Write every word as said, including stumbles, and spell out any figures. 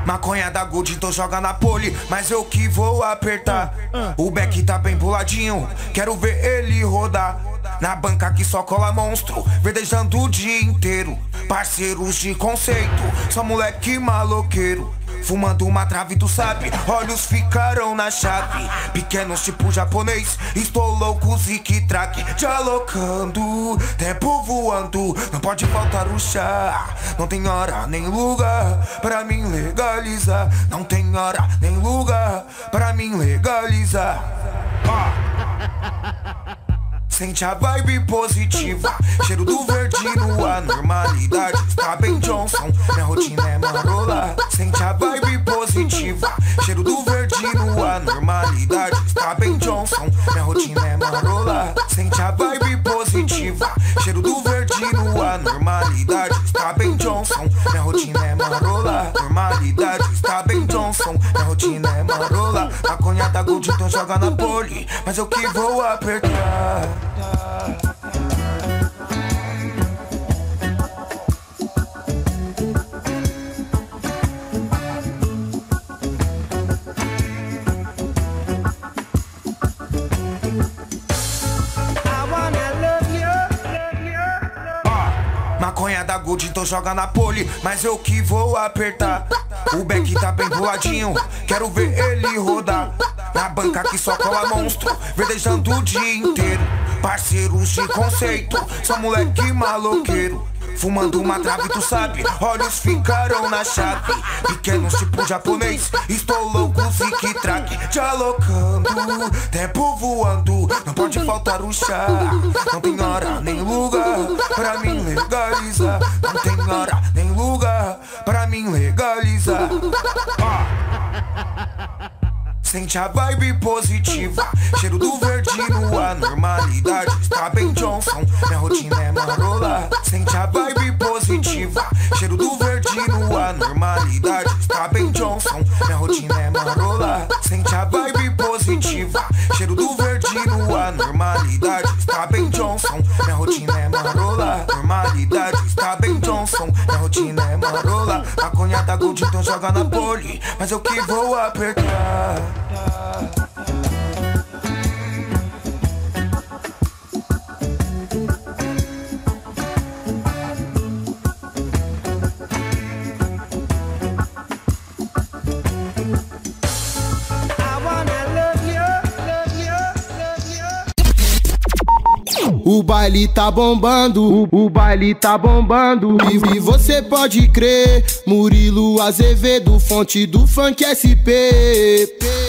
Maconha da Gold, tô jogando na pole, mas eu que vou apertar. O Beck tá bem puladinho, quero ver ele rodar. Na banca que só cola monstro, verdejando o dia inteiro. Parceiros de conceito, só moleque maloqueiro. Fumando uma trave, tu sabe, olhos ficaram na chave. Pequenos tipo japonês, estou louco, zique-traque. Dialogando, tempo voando, não pode faltar o chá. Não tem hora nem lugar pra mim legalizar. Não tem hora nem lugar pra mim legalizar. ah. Sente a vibe positiva, cheiro do verde no ar, normalidade está bem Johnson, minha rotina é marola. Sente a vibe positiva, cheiro do verde no ar, normalidade está bem Johnson, minha rotina é marola. Sente a vibe positiva, cheiro do verde no ar, normalidade está bem Johnson, minha rotina é marola. Normalidade está bem Johnson, minha rotina é marola. Maconha da Gold, então joga na pole, mas eu que vou apertar. Maconha da Gold, então joga na pole, mas eu que vou apertar. O Beck tá bem puladinho, quero ver ele rodar. Na banca que só cola monstro, verdejando o dia inteiro. Parceiros de conceito, só moleque maloqueiro. Fumando uma trave, tu sabe, olhos ficaram na chave. Pequenos tipo japonês, estou louco, zique-traque. Dialogando, tempo voando, não pode faltar o chá. Não tem hora nem lugar pra mim legalizar. Não tem hora nem lugar pra mim legalizar. ah. Sente a vibe positiva, cheiro do verde no ar, normalidade está bem Johnson, minha rotina é marola. Sente a vibe positiva, cheiro do verde no ar, normalidade está bem Johnson, minha rotina é marola. Sente a vibe positiva, cheiro do verde no ar, normalidade está bem Johnson, minha rotina é marola. Normalidade está bem Johnson, minha rotina é marola. Maconha da Gold, então joga na pole, mas eu que vou apertar. O baile tá bombando, o, o baile tá bombando. E, e você pode crer, Murilo Azevedo, fonte do funk S P.